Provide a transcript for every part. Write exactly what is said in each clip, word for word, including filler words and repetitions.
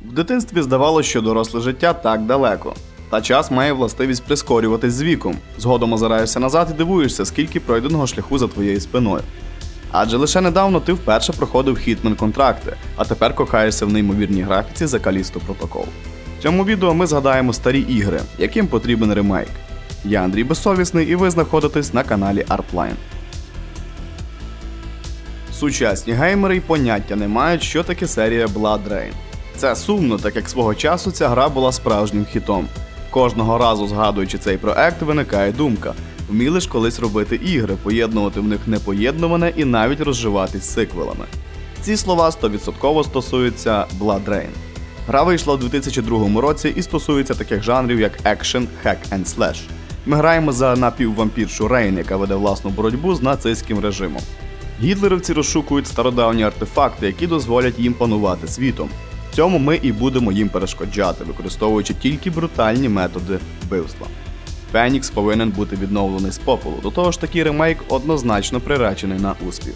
В дитинстві здавалося, що доросле життя так далеко. Та час має властивість прискорюватись з віком. Згодом озираєшся назад і дивуєшся, скільки пройденого шляху за твоєю спиною. Адже лише недавно ти вперше проходив Hitman-контракти, а тепер кохаєшся в неймовірній графіці за Callisto Protocol. В цьому відео ми згадаємо старі ігри, яким потрібен ремейк. Я Андрій Безсовісний і ви знаходитесь на каналі Artline. Сучасні геймери й поняття не мають, що таке серія Blood Rain. Це сумно, так як свого часу ця гра була справжнім хітом. Кожного разу згадуючи цей проект, виникає думка: вміли ж колись робити ігри, поєднувати в них непоєднуване і навіть розживатись сиквелами. Ці слова сто відсотків стосуються Blood Rain. Гра вийшла у дві тисячі другому році і стосується таких жанрів, як екшен, hack and slash. Ми граємо за напіввампіршу Рейн, яка веде власну боротьбу з нацистським режимом. Гітлерівці розшукують стародавні артефакти, які дозволять їм панувати світом. В цьому ми і будемо їм перешкоджати, використовуючи тільки брутальні методи вбивства. Фенікс повинен бути відновлений з попелу, до того ж такий ремейк однозначно приречений на успіх.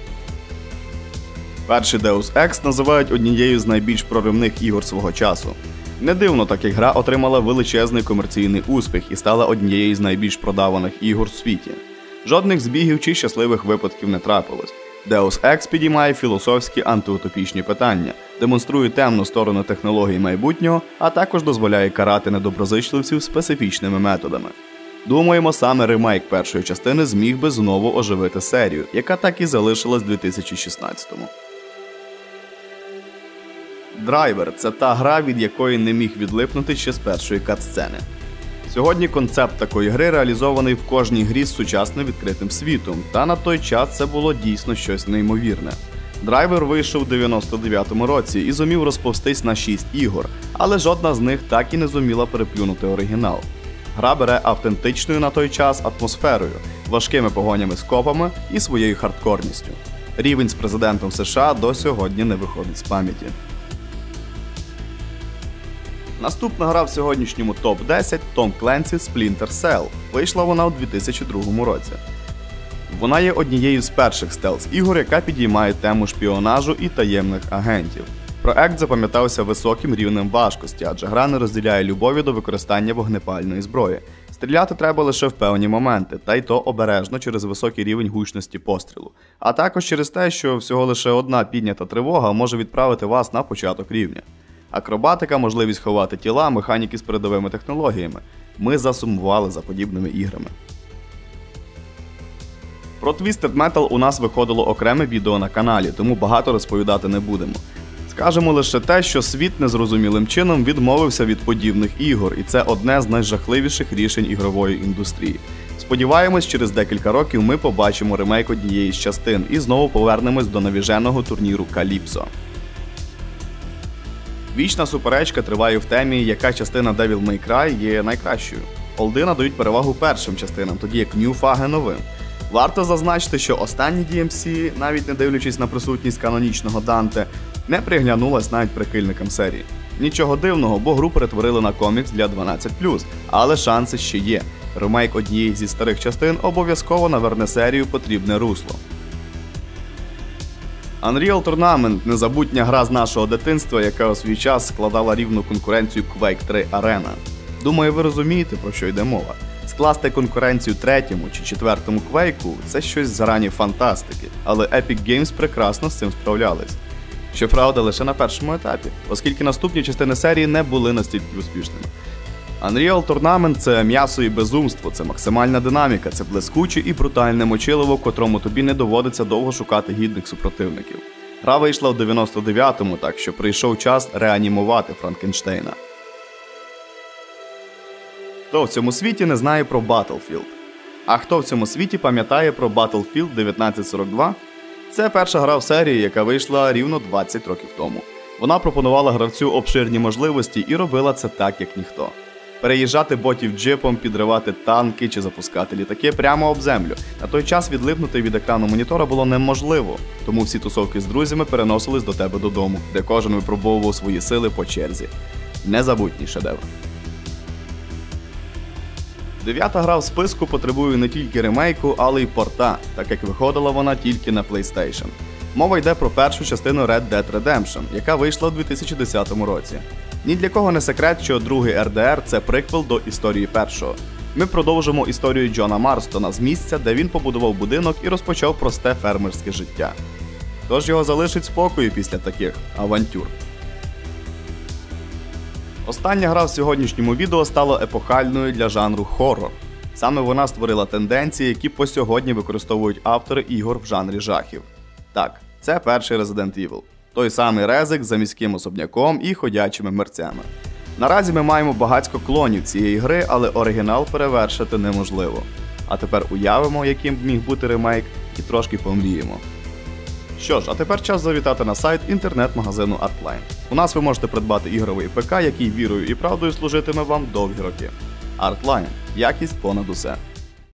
Перший Deus Ex називають однією з найбільш проривних ігор свого часу. Не дивно, так як гра отримала величезний комерційний успіх і стала однією з найбільш продаваних ігор у світі. Жодних збігів чи щасливих випадків не трапилось. Deus Ex підіймає філософські антиутопічні питання, демонструє темну сторону технологій майбутнього, а також дозволяє карати недоброзичливців специфічними методами. Думаємо, саме ремейк першої частини зміг би знову оживити серію, яка так і залишилась в дві тисячі шістнадцятому. Драйвер – це та гра, від якої не міг відлипнути ще з першої кат-сцени. Сьогодні концепт такої гри реалізований в кожній грі з сучасним відкритим світом, та на той час це було дійсно щось неймовірне. Драйвер вийшов у дев'яносто дев'ятому році і зумів розповстись на шість ігор, але жодна з них так і не зуміла переплюнути оригінал. Гра бере автентичною на той час атмосферою, важкими погонями з копами і своєю хардкорністю. Рівень з президентом США до сьогодні не виходить з пам'яті. Наступна гра в сьогоднішньому топ десять – Tom Clancy's Splinter Cell. Вийшла вона у дві тисячі другому році. Вона є однією з перших стелс-ігор, яка підіймає тему шпіонажу і таємних агентів. Проект запам'ятався високим рівнем важкості, адже гра не розділяє любові до використання вогнепальної зброї. Стріляти треба лише в певні моменти, та й то обережно через високий рівень гучності пострілу. А також через те, що всього лише одна піднята тривога може відправити вас на початок рівня. Акробатика, можливість ховати тіла, механіки з передовими технологіями. Ми засумували за подібними іграми. Про Twisted Metal у нас виходило окреме відео на каналі, тому багато розповідати не будемо. Скажемо лише те, що світ незрозумілим чином відмовився від подібних ігор, і це одне з найжахливіших рішень ігрової індустрії. Сподіваємось, через декілька років ми побачимо ремейк однієї з частин і знову повернемось до навіженого турніру Calypso. Вічна суперечка триває в темі, яка частина Devil May Cry є найкращою. Олди надають перевагу першим частинам, тоді як New Fage новим. Варто зазначити, що останні ді ем сі, навіть не дивлячись на присутність канонічного Данте, не приглянулась навіть прихильникам серії. Нічого дивного, бо гру перетворили на комікс для дванадцять плюс, але шанси ще є. Ремейк однієї зі старих частин обов'язково наверне серію потрібне русло. Unreal Tournament – незабутня гра з нашого дитинства, яка у свій час складала рівну конкуренцію Quake три Arena. Думаю, ви розумієте, про що йде мова. Скласти конкуренцію третьому чи четвертому Quake'у – це щось з грані фантастики, але Epic Games прекрасно з цим справлялись. Щоправда, лише на першому етапі, оскільки наступні частини серії не були настільки успішними. Unreal Tournament – це м'ясо і безумство, це максимальна динаміка, це блискуче і брутальне мочиливо, в котрому тобі не доводиться довго шукати гідних супротивників. Гра вийшла в дев'яносто дев'ятому, так що прийшов час реанімувати Франкенштейна. Хто в цьому світі не знає про Battlefield? А хто в цьому світі пам'ятає про Battlefield дев'ятнадцять сорок два? Це перша гра в серії, яка вийшла рівно двадцять років тому. Вона пропонувала гравцю обширні можливості і робила це так, як ніхто. Переїжджати ботів джипом, підривати танки чи запускати літаки прямо об землю. На той час відлипнути від екрану монітора було неможливо, тому всі тусовки з друзями переносились до тебе додому, де кожен випробовував свої сили по черзі. Незабутній шедевр. Дев'ята гра в списку потребує не тільки ремейку, але й порта, так як виходила вона тільки на PlayStation. Мова йде про першу частину Red Dead Redemption, яка вийшла у дві тисячі десятому році. Ні для кого не секрет, що другий ар ді ар – це приквел до історії першого. Ми продовжимо історію Джона Марстона з місця, де він побудував будинок і розпочав просте фермерське життя. Тож його залишить спокою після таких авантюр. Остання гра в сьогоднішньому відео стала епохальною для жанру хоррор. Саме вона створила тенденції, які по сьогодні використовують автори ігор в жанрі жахів. Так, це перший Resident Evil. Той самий Резик за міським особняком і ходячими мерцями. Наразі ми маємо багатько клонів цієї гри, але оригінал перевершити неможливо. А тепер уявимо, яким б міг бути ремейк, і трошки помріємо. Що ж, а тепер час завітати на сайт інтернет-магазину Artline. У нас ви можете придбати ігровий ПК, який вірою і правдою служитиме вам довгі роки. Artline. Якість понад усе.